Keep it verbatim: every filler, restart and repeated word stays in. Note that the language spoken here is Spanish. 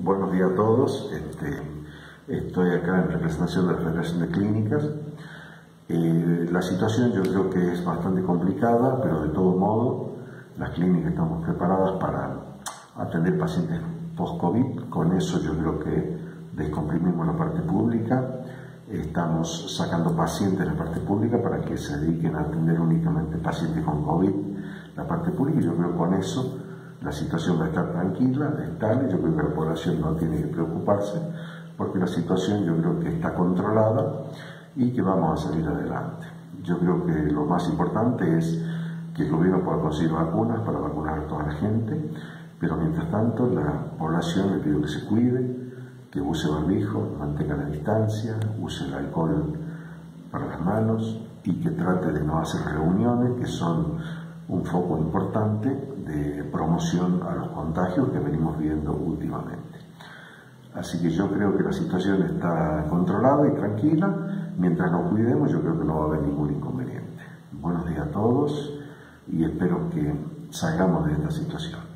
Buenos días a todos. Este, estoy acá en representación de la Federación de Clínicas. Eh, la situación yo creo que es bastante complicada, pero de todo modo las clínicas estamos preparadas para atender pacientes post-COVID. Con eso yo creo que descomprimimos la parte pública. Estamos sacando pacientes de la parte pública para que se dediquen a atender únicamente pacientes con COVID. La parte pública, yo creo que con eso la situación va a estar tranquila, estable. Yo creo que la población no tiene que preocuparse porque la situación yo creo que está controlada y que vamos a salir adelante. Yo creo que lo más importante es que el gobierno pueda conseguir vacunas para vacunar a toda la gente, pero mientras tanto la población le pido que se cuide, que use barbijo, mantenga la distancia, use el alcohol para las manos y que trate de no hacer reuniones que son un foco importante de promoción a los contagios que venimos viendo últimamente. Así que yo creo que la situación está controlada y tranquila. Mientras nos cuidemos, yo creo que no va a haber ningún inconveniente. Buenos días a todos y espero que salgamos de esta situación.